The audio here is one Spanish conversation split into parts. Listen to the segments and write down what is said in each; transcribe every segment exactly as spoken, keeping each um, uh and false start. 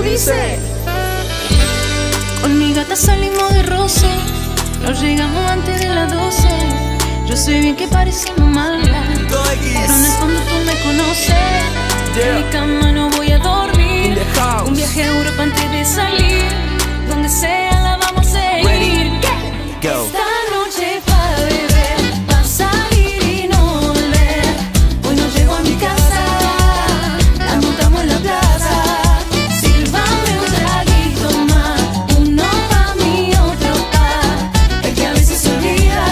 dice: con mi gata salimos de roce, nos llegamos antes de las doce. Yo sé bien que parecemos malas, pero en el fondo tú me conoces. En mi cama no voy a dormir, un viaje a Europa antes de salir. Donde sea la vamos a seguir. Esta noche pa' beber, pa' salir y no volver. Hoy no llego a mi casa, la montamos en la plaza. Sírvame un traguito más, uno pa' mí, otro pa'. Es que a veces se olvida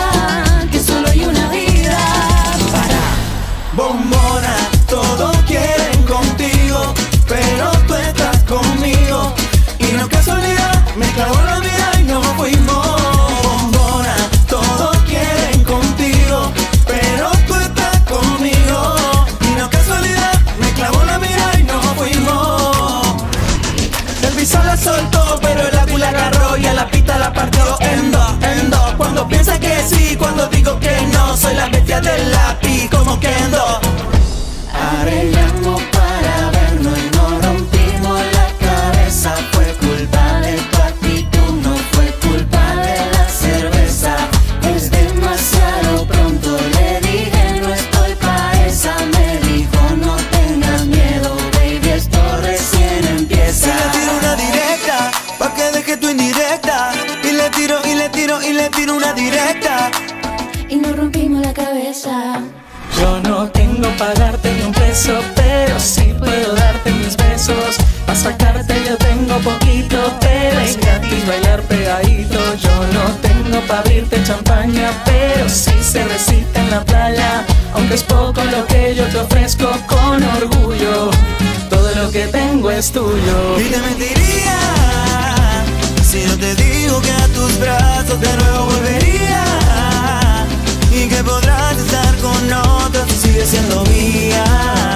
que solo hay una vida. Para bombona, todos quieren contigo, pero tú estás conmigo. Y no es casualidad, me clavó la vida y nos fuimos. Bombona, todos quieren contigo, pero tú estás conmigo. Y no es casualidad, me clavó la vida y nos fuimos. El visor la soltó, pero el água la agarró y a la pista la partió en dos, en dos. Cuando piensa que sí, cuando digo que no, soy la bestia del lápiz como Kendo. Arreglamos para vernos y nos rompimos la cabeza. Fue culpa de tu actitud, no fue culpa de la cerveza. Es demasiado pronto, le dije no estoy pa' esa. Me dijo no tengas miedo, baby, esto recién empieza. Y le tiro una directa, pa' que deje tu indirecta. Y le tiro, y le tiro, y le tiro una directa. y nos rompimos la cabeza. Yo no tengo pa' darte ni un peso, pero sí puedo darte mis besos. Pa' sacarte yo tengo poquito, pero es gratis bailar pegadito. Yo no tengo pa' abrirte champaña, pero sí cervecita en la playa. Aunque es poco lo que yo te ofrezco con orgullo, todo lo que tengo es tuyo. Y te mentiría si no te digo que a tus brazos de nuevo volvería. Y que podrás estar con otros y sigue siendo mía.